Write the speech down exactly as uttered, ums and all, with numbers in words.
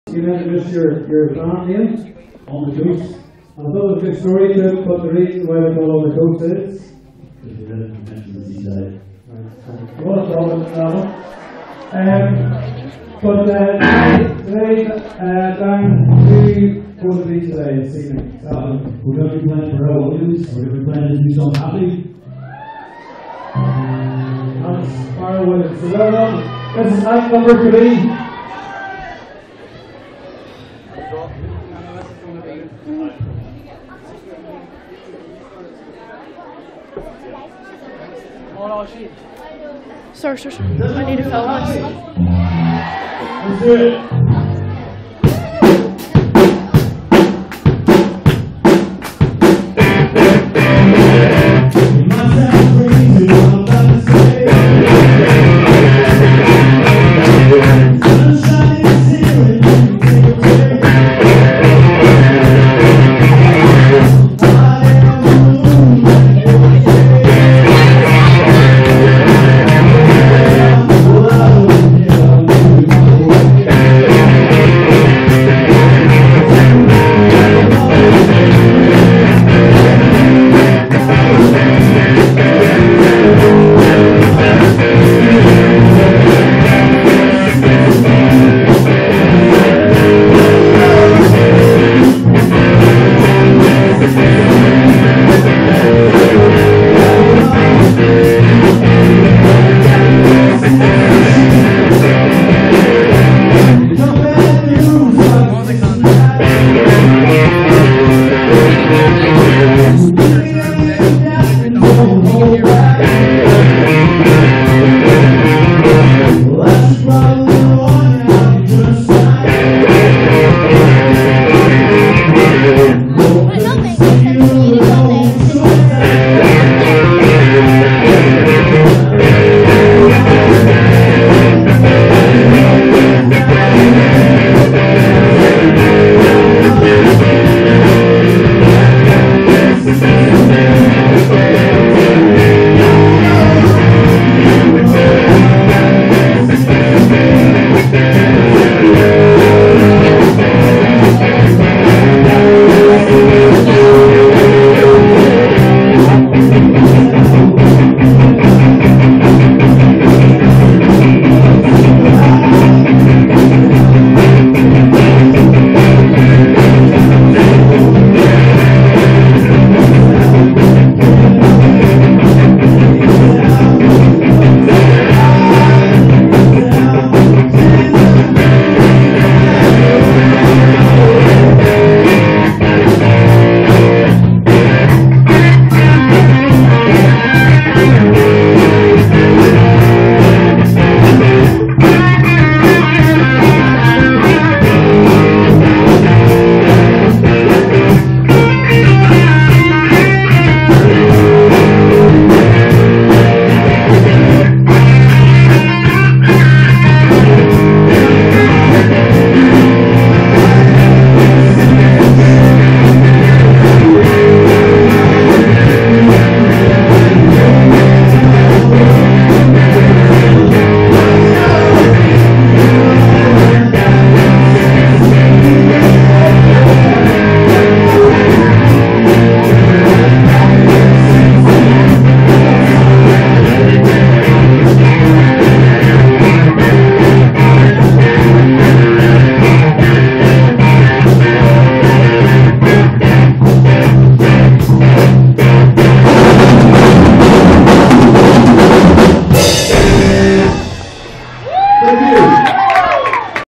You mentioned just your, your band name, On the Coast. I thought it was a good story to it, but the reason why they call On the Coast is? Because we didn't mention the seaside. Right. What a problem with that one. Um, but uh, today, uh, Dan, who going to be today this evening? Um, we're going to be playing Pharell Williams. We're going to be playing his new song Happy. That's Pharell Williams. So well done. This is act number three. Sorry, sorry, sorry. I need to film this. Let's do it.